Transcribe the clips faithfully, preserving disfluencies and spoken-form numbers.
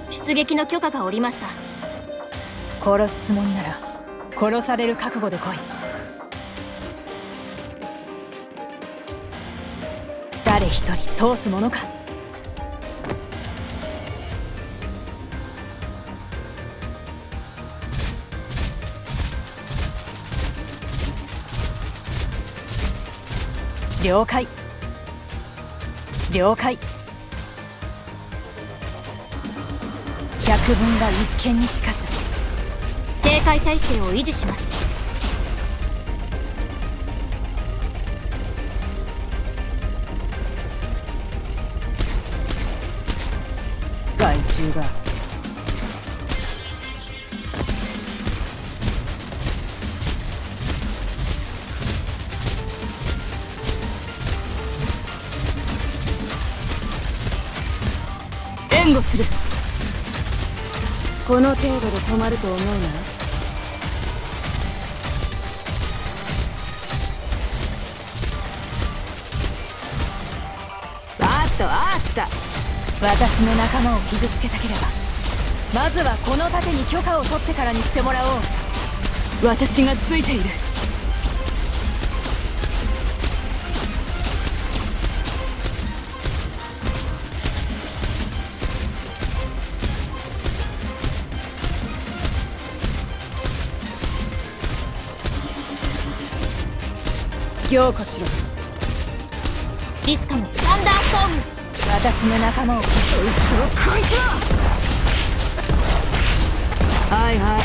出撃の許可が下りました。 殺すつもりなら殺される覚悟で来い。誰一人通すものか。了解了解。百聞が一見にしかず。 警戒態勢を維持します。 害虫が援護する。この程度で止まると思うな。あったあった。私の仲間を傷つけたければまずはこの盾に許可を取ってからにしてもらおう。私がついている。凝固しろ。 リスカムサンダーストーム。 私の仲間をこいつをこいつをはいはい。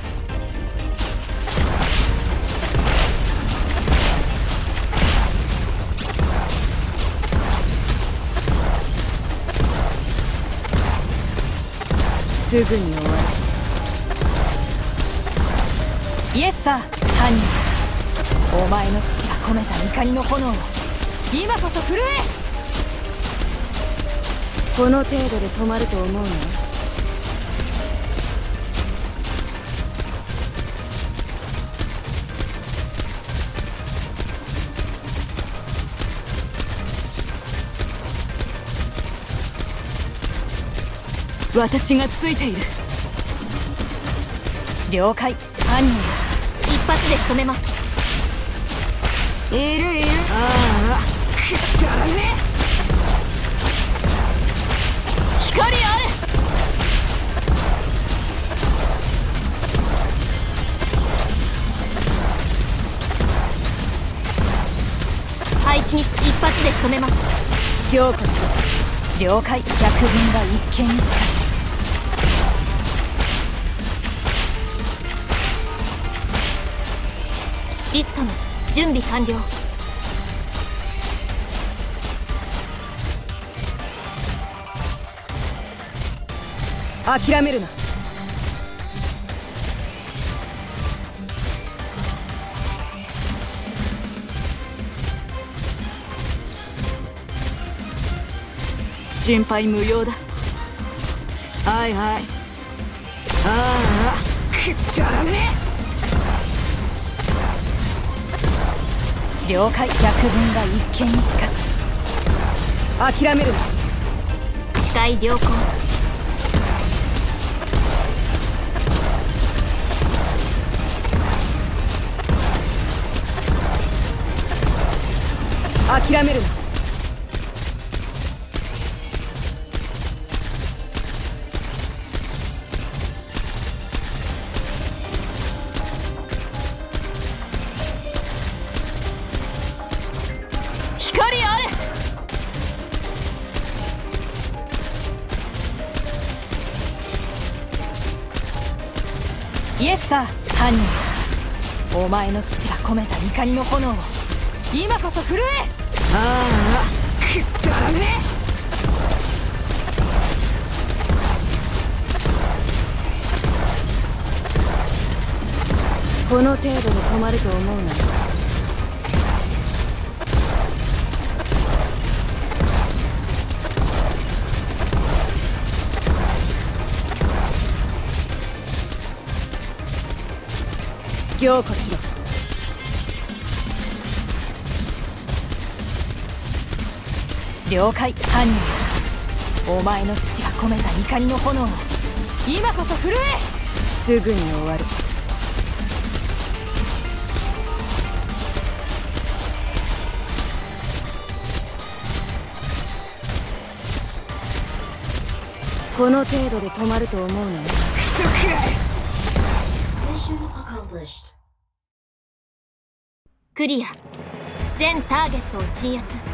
すぐに終わる。イエスサー犯人。お前の父が込めた怒りの炎を今こそ震え。この程度で止まると思うな。私がついている。了解。犯人一発で仕留めます。 いるいる。ああくだらねえ。光あれ。 配置につき一発で仕留めます。 凝固しろ。了解。百聞が一見にしかず。 リスカム準備完了。 諦めるな。心配無用だ。はいはい。ああくだらねえ。了解。百聞が一見にしかず。諦めるな。 視界良好。 諦めるな。光あれ。イエスサー犯人。お前の父が込めた怒りの炎を今こそ震え。ああくだらねえ。この程度で止まると思うな。凝固しろ。了解。犯人お前の父が込めた怒りの炎を今こそ震え。すぐに終わる。この程度で止まると思うの？クソくらい。 クリア。全ターゲットを鎮圧。